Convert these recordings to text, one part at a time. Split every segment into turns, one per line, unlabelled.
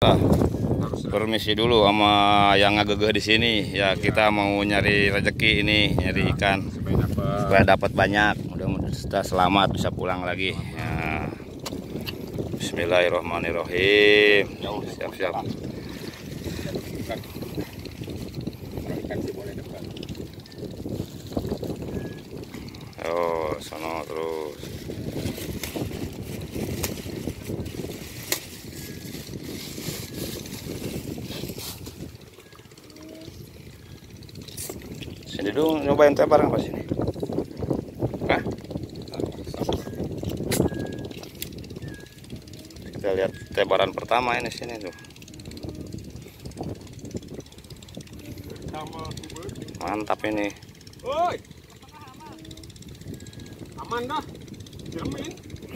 kita permisi dulu sama yang ngegegeh di sini. Ya kita mau nyari rezeki ini, nyari ikan supaya dapat banyak. Mudah-mudahan kita selamat bisa pulang lagi. Ya. Bismillahirrahmanirrahim. Siap-siap. Oh, sono terus. Sini dulu nyobain tebaran pas sini. Hah? Kita lihat tebaran pertama ini sini tuh. Mantap ini.
Woi. Aman dah. Jamin.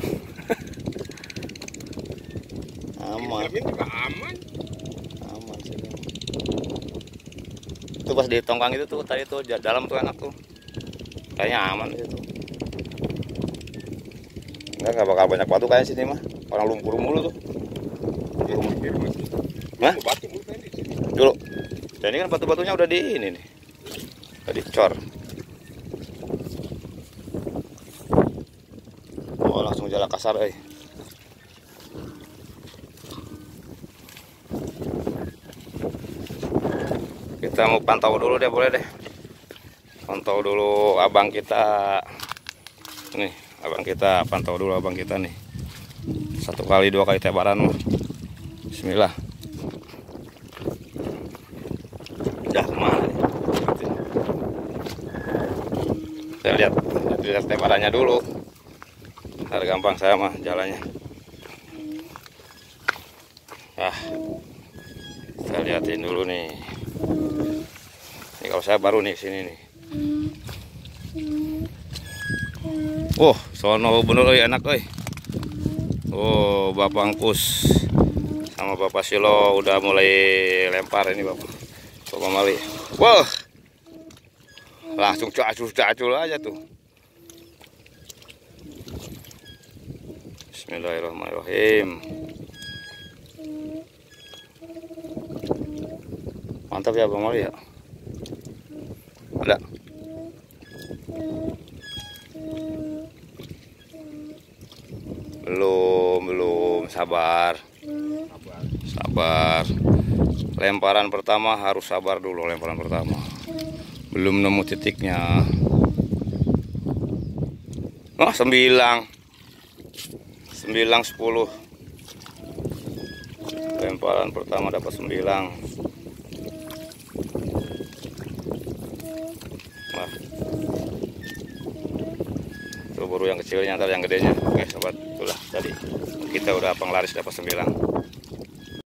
Aman.
Jamin juga aman.
Aman sih. Itu pas di tongkang itu tuh tadi tuh dalam tuh enak tuh. Kayaknya aman itu. Enggak bakal banyak batu kayak sini mah. Orang lumpur mulu tuh. Hah?
Batu mulu kan di sini.
Dulu. Dan ini kan batu-batunya udah di ini nih. Udah dicor. Oh, langsung jalan kasar euy. Kita mau pantau dulu deh, boleh deh. Pantau dulu abang kita. Nih, abang kita pantau dulu abang kita nih. 1 kali 2 kali tebaran mah. Bismillah. Udah kemana nih? Saya lihat tebarannya dulu. Biar gampang saya mah jalannya. Kita liatin dulu nih. Ini kalau saya baru nih sini nih. Sono bener euy enak euy. Oh, Bapak Angkus sama Bapak Silo udah mulai lempar ini Bapak Mali. Wah. Langsung cacul aja tuh. Bismillahirrahmanirrahim. Mantap ya Bang Mali ya. Ada. Belum sabar. Lemparan pertama harus sabar dulu, lemparan pertama. Belum nemu titiknya. 9 10. Lemparan pertama dapat 9. Itu baru yang kecilnya, ntar yang gedenya. Oke sobat, itulah tadi kita udah penglaris dapat 9.